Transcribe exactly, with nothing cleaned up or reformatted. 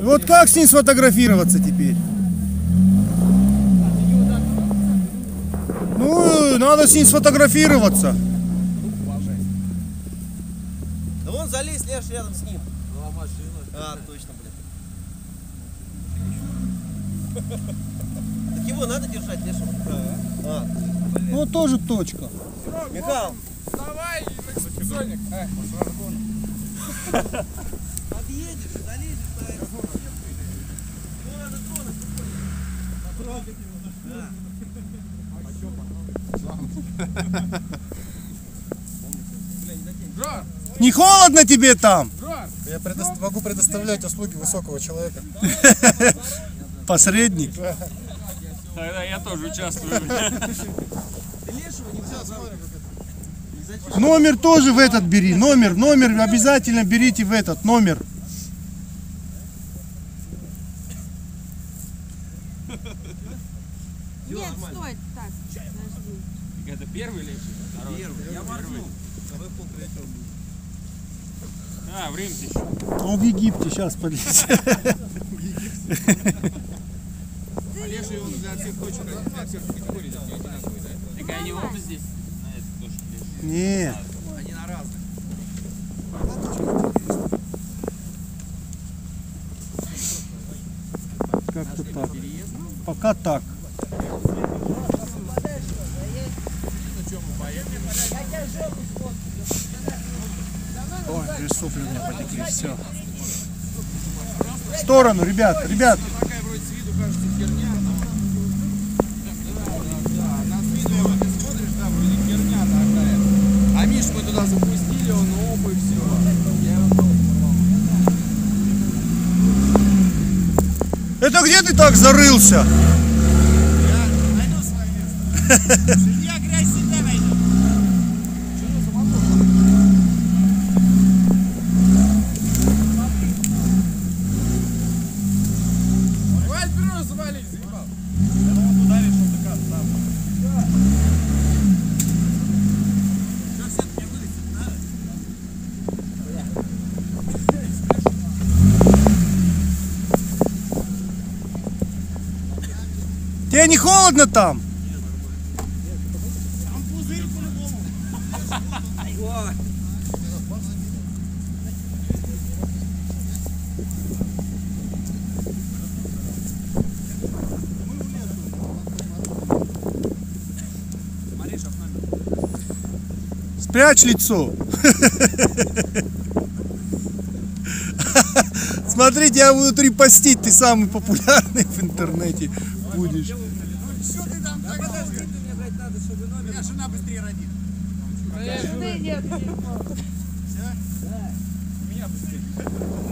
Вот как с ним сфотографироваться теперь? Ну, надо с ним сфотографироваться. Да вон залезь, Леш, рядом с ним. А, точно, блин. Так его надо держать, Леша? А, Ну, тоже точка. Михаил. Вставай, Соник. Подъедешь, залезешь на это. Его надо тронуть. Жор, Не холодно тебе там? Жор. Я предо... могу предоставлять услуги высокого человека. Посредник. Тогда я тоже участвую. Ты Лешего нельзя смотреть. Номер тоже в этот бери. Номер, номер обязательно берите в этот номер. Нет, стой, так, подожди. Это первый лечит? Второй? Первый. Я моргнул. Второй пол третьего будет. А, в Римсе еще. Он в Египте сейчас полетит. Олеша его для всех точек, для всех категорий одинаковый, да? Так они оба здесь? На это тоже лечит. Не. Они на разных. Как-то так. Пока так. Ой, здесь сопли у меня потекли. Все. В сторону, ребят, ребят. Такая вроде с виду кажется херня, но... Да, да, да. На с виду ты смотришь, да, вроде херня такая. А Миш мы туда запустили, он оп и все. Это где ты так зарылся? Я найду свое место. Я грязь всегда найду. Валь, бюро завались, заебал. Сейчас это мне вылезет, надо? Тебе не холодно там? Там пузырь по-любому. Ой. Спрячь лицо. Смотри, тебя будут репостить, ты самый популярный в интернете будешь. Что ты там так подожди, ты мне, блядь, надо, чтобы номер... У меня жена быстрее родит. Ты нет, Все? Да. У меня быстрее.